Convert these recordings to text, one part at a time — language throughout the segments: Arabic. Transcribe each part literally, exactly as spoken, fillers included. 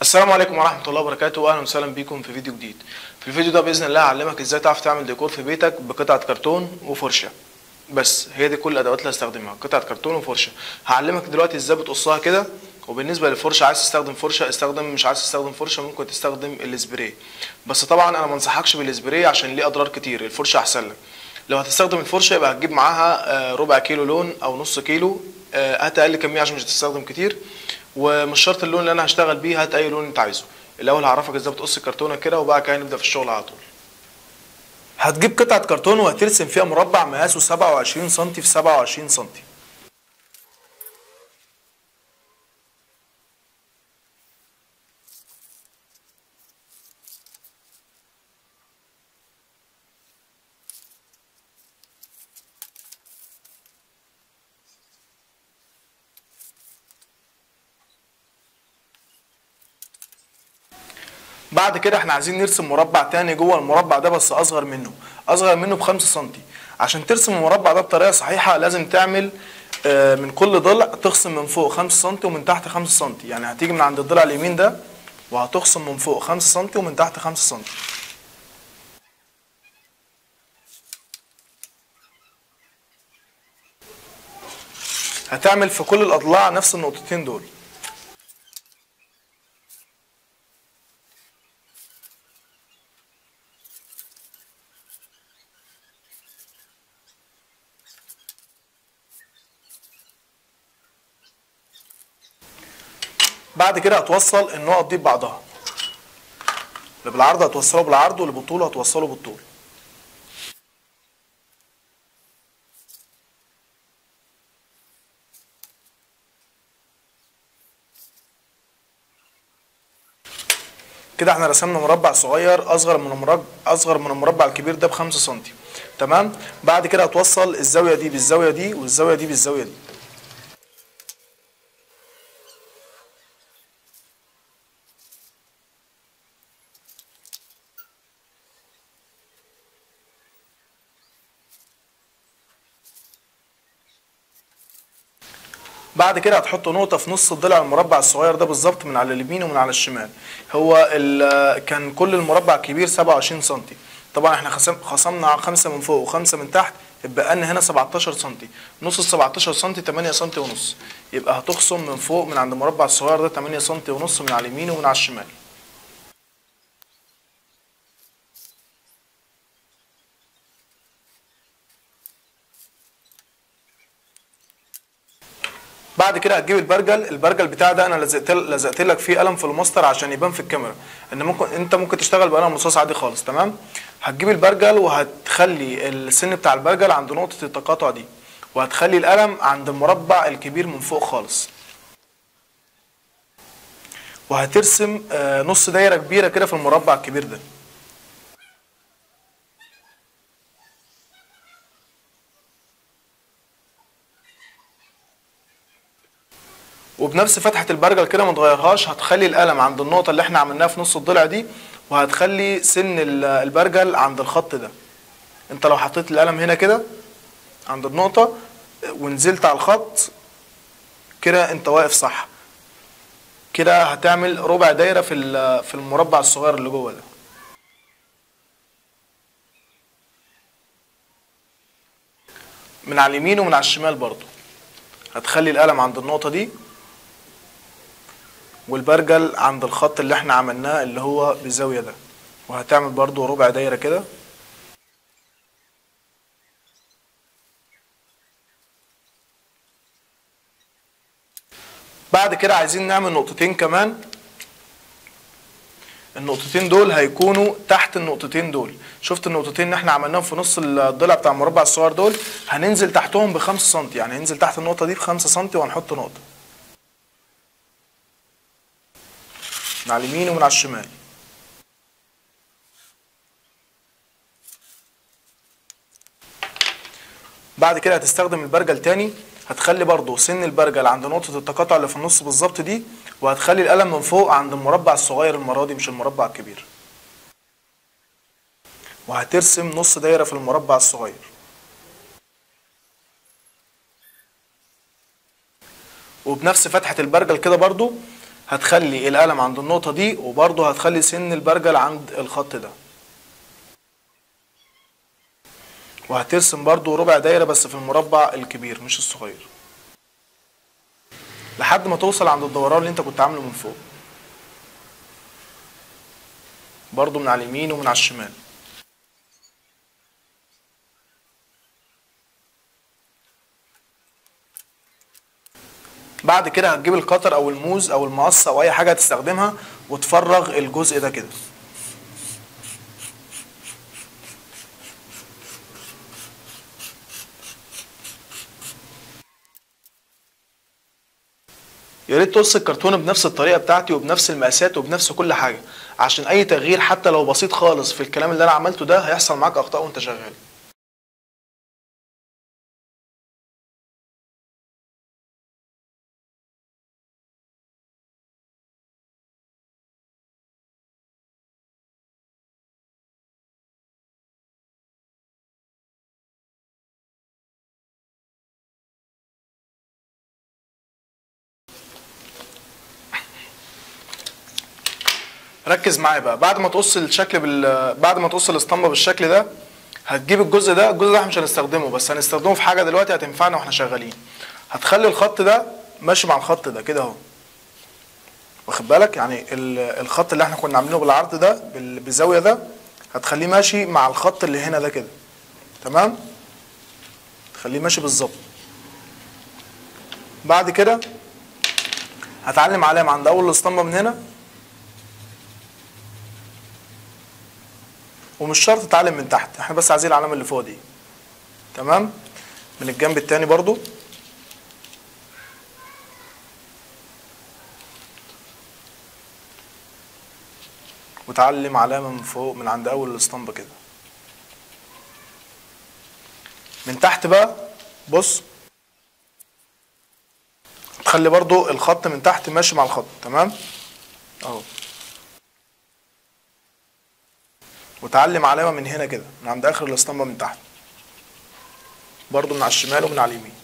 السلام عليكم ورحمة الله وبركاته، واهلا وسهلا بيكم في فيديو جديد. في الفيديو ده باذن الله هعلمك ازاي تعرف تعمل ديكور في بيتك بقطعة كرتون وفرشة. بس هي دي كل الادوات اللي هستخدمها، قطعة كرتون وفرشة. هعلمك دلوقتي ازاي بتقصها كده. وبالنسبة للفرشة، عايز تستخدم فرشة استخدم، مش عايز تستخدم فرشة ممكن تستخدم السبراي. بس طبعا انا ما انصحكش بالسبراي عشان ليه اضرار كتير، الفرشة احسن لك. لو هتستخدم الفرشة يبقى هتجيب معاها ربع كيلو لون او نص كيلو، هات اقل كمية عشان مش هتستخدم كتير. ومش شرط اللون اللي انا هشتغل بيه، هات اي لون انت عايزه. الاول هعرفك ازاي بتقص الكرتونه كده، وبعد كده نبدا في الشغل على طول. هتجيب قطعه كرتون وهترسم فيها مربع مقاسه سبعة وعشرين سنتي في سبعة وعشرين سنتي. بعد كده احنا عايزين نرسم مربع تاني جوه المربع ده، بس اصغر منه اصغر منه بخمسة سنتي. عشان ترسم المربع ده بطريقه صحيحه لازم تعمل من كل ضلع تخصم من فوق خمسة سنتي ومن تحت خمسة سنتي. يعني هتيجي من عند الضلع اليمين ده وهتخصم من فوق خمسة سنتي ومن تحت خمسة سنتي. هتعمل في كل الاضلاع نفس النقطتين دول. بعد كده هتوصل النقط دي ببعضها، اللي بالعرض هتوصله بالعرض واللي بالطول هتوصله بالطول. كده احنا رسمنا مربع صغير اصغر من المربع اصغر من المربع الكبير ده بخمسة سنتي. تمام. بعد كده هتوصل الزاويه دي بالزاويه دي والزاويه دي بالزاويه دي. بعد كده هتحط نقطة في نص الضلع المربع الصغير ده بالظبط، من على اليمين ومن على الشمال. هو كان كل المربع الكبير سبعة وعشرين سنتي، طبعا احنا خصمنا خمسة من فوق وخمسة من تحت، يبقى لنا هنا سبعتاشر سنتي. نص ال سبعتاشر سنتي تمانية سنتي ونص، يبقى هتخصم من فوق من عند المربع الصغير ده تمانية سنتي ونص من على اليمين ومن على الشمال. بعد كده هتجيب البرجل، البرجل بتاع ده انا لزقت لزقت لك فيه قلم في الماستر عشان يبان في الكاميرا، ان ممكن انت ممكن تشتغل بقلم رصاص عادي خالص. تمام. هتجيب البرجل وهتخلي السن بتاع البرجل عند نقطة التقاطع دي، وهتخلي القلم عند المربع الكبير من فوق خالص، وهترسم نص دايرة كبيرة كده في المربع الكبير ده. وبنفس فتحة البرجل كده ما تغيرهاش، هتخلي القلم عند النقطة اللي احنا عملناها في نص الضلع دي، وهتخلي سن البرجل عند الخط ده. انت لو حطيت القلم هنا كده عند النقطة ونزلت على الخط كده انت واقف صح. كده هتعمل ربع دايرة في في المربع الصغير اللي جوه ده. من على اليمين ومن على الشمال برضو هتخلي القلم عند النقطة دي، والبرجل عند الخط اللي احنا عملناه اللي هو بالزاوية ده، وهتعمل برضو ربع دايرة كده. بعد كده عايزين نعمل نقطتين كمان، النقطتين دول هيكونوا تحت النقطتين دول. شفت النقطتين اللي احنا عملناهم في نص الضلع بتاع المربع الصغير دول، هننزل تحتهم بخمسة سنتي، يعني هننزل تحت النقطة دي بخمسة سنتي وهنحط نقطة من على اليمين ومن على الشمال. بعد كده هتستخدم البرجل تاني، هتخلي برضو سن البرجل عند نقطة التقاطع اللي في النص بالظبط دي، وهتخلي القلم من فوق عند المربع الصغير المرة دي مش المربع الكبير، وهترسم نص دايرة في المربع الصغير. وبنفس فتحة البرجل كده برضو هتخلي القلم عند النقطة دي، وبرضه هتخلي سن البرجل عند الخط ده، وهترسم برضه ربع دايرة بس في المربع الكبير مش الصغير، لحد ما توصل عند الدوران اللي انت كنت عامله من فوق، برضه من على اليمين ومن على الشمال. بعد كده هتجيب القطر او الموز او المقص او اي حاجة هتستخدمها وتفرغ الجزء ده كده. يا ريت تقص الكرتونه بنفس الطريقه بتاعتي وبنفس المقاسات وبنفس كل حاجه، عشان اي تغيير حتى لو بسيط خالص في الكلام اللي انا عملته ده هيحصل معاك اخطاء وانت شغال. ركز معايا بقى، بعد ما تقص الشكل بال... بعد ما تقص الاسطمبه بالشكل ده، هتجيب الجزء ده، الجزء ده احنا مش هنستخدمه بس هنستخدمه في حاجه دلوقتي هتنفعنا واحنا شغالين. هتخلي الخط ده ماشي مع الخط ده كده اهو، واخد بالك؟ يعني الخط اللي احنا كنا عاملينه بالعرض ده بالزاويه ده هتخليه ماشي مع الخط اللي هنا ده كده، تمام؟ تخليه ماشي بالظبط. بعد كده هتعلم علامه عند اول الاسطمبه من هنا، ومش شرط تتعلم من تحت، احنا بس عايزين العلامه اللي فوق دي، تمام؟ من الجنب التاني برضو وتعلم علامه من فوق من عند اول الاسطمبه كده. من تحت بقى بص، تخلي برضو الخط من تحت ماشي مع الخط، تمام؟ اهو. وتعلم علامه من هنا كده من عند اخر الاسطمبه من تحت، برضو من على الشمال ومن على اليمين.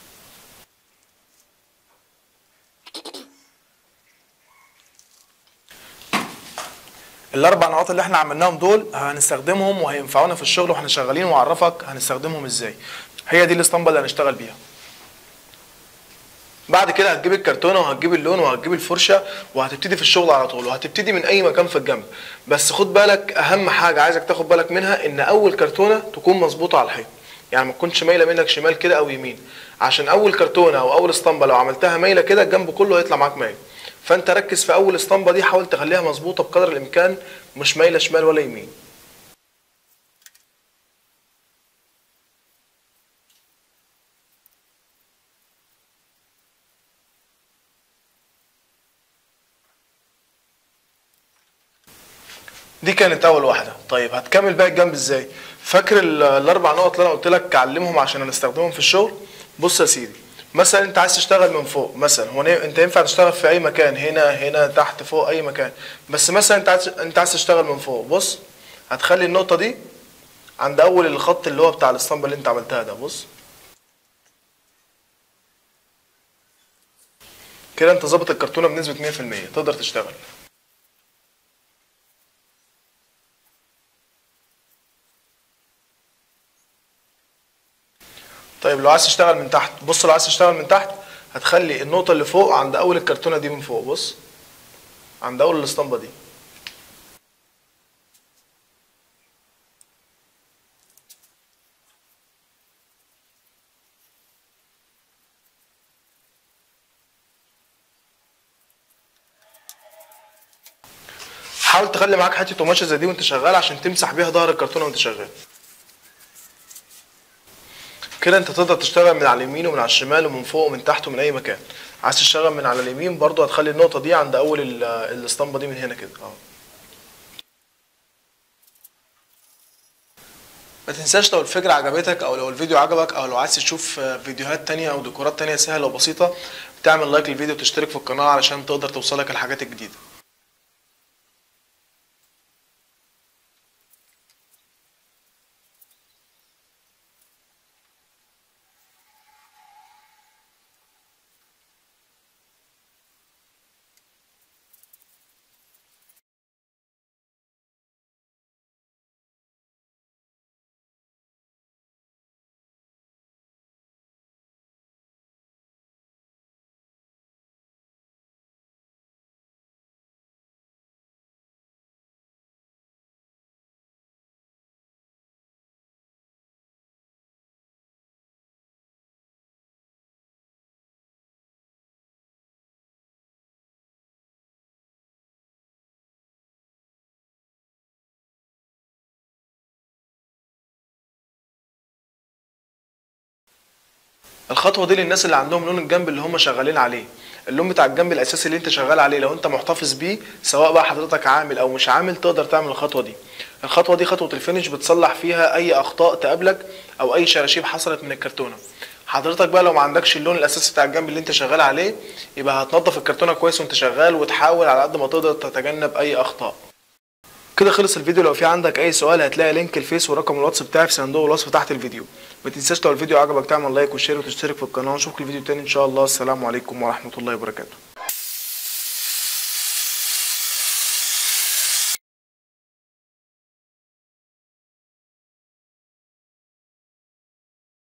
الاربع نقاط اللي احنا عملناهم دول هنستخدمهم وهينفعونا في الشغل واحنا شغالين، واعرفك هنستخدمهم ازاي. هي دي الاسطمبه اللي هنشتغل بيها. بعد كده هتجيب الكرتونه وهتجيب اللون وهتجيب الفرشه وهتبتدي في الشغل على طول، وهتبتدي من اي مكان في الجنب. بس خد بالك، اهم حاجه عايزك تاخد بالك منها ان اول كرتونه تكون مظبوطه على الحيط، يعني ما تكونش مايله منك شمال كده او يمين، عشان اول كرتونه او اول اسطمبه لو عملتها مايله كده الجنب كله هيطلع معاك مايل. فانت ركز في اول اسطمبه دي، حاول تخليها مظبوطه بقدر الامكان، مش مايله شمال ولا يمين. دي كانت اول واحده. طيب هتكمل بقى الجنب ازاي؟ فاكر الاربع نقط اللي انا قلت لك علمهم عشان هنستخدمهم في الشغل؟ بص يا سيدي، مثلا انت عايز تشتغل من فوق، مثلا هو انت ينفع تشتغل في اي مكان، هنا هنا تحت فوق اي مكان، بس مثلا انت عايز انت عايز تشتغل من فوق. بص، هتخلي النقطه دي عند اول الخط اللي هو بتاع الاسطمبه اللي انت عملتها ده. بص كده انت ظابط الكرتونه بنسبه مية في المية، تقدر تشتغل. طيب لو عايز تشتغل من تحت، بص لو عايز تشتغل من تحت هتخلي النقطة اللي فوق عند أول الكرتونة دي من فوق. بص عند أول الاسطمبة دي. حاول تخلي معاك حتة قماشة زي دي وأنت شغال عشان تمسح بيها ظهر الكرتونة وأنت شغال. كده أنت تقدر تشتغل من على اليمين ومن على الشمال ومن فوق ومن تحت ومن أي مكان. عايز تشتغل من على اليمين برضو هتخلي النقطة دي عند أول الاسطمبة دي من هنا كده. أهو. ما تنساش لو الفكرة عجبتك او لو الفيديو عجبك او لو عايز تشوف فيديوهات تانية او ديكورات تانية سهلة وبسيطة، تعمل لايك للفيديو وتشترك في القناة علشان تقدر توصلك الحاجات الجديدة. الخطوه دي للناس اللي عندهم لون الجنب اللي هم شغالين عليه. اللون بتاع الجنب الاساسي اللي انت شغال عليه لو انت محتفظ بيه، سواء بقى حضرتك عامل او مش عامل، تقدر تعمل الخطوه دي. الخطوه دي خطوه الفينش، بتصلح فيها اي اخطاء تقابلك او اي شراشيب حصلت من الكرتونه. حضرتك بقى لو ما عندكش اللون الاساسي بتاع الجنب اللي انت شغال عليه، يبقى هتنضف الكرتونه كويس وانت شغال، وتحاول على قد ما تقدر تتجنب اي اخطاء. كده خلص الفيديو. لو في عندك اي سؤال هتلاقي لينك الفيس ورقم الواتس بتاعي في صندوق الوصف تحت الفيديو. ما تنساش لو الفيديو عجبك تعمل لايك وشير وتشترك في القناه. نشوفك الفيديو تاني ان شاء الله. السلام عليكم ورحمه الله وبركاته.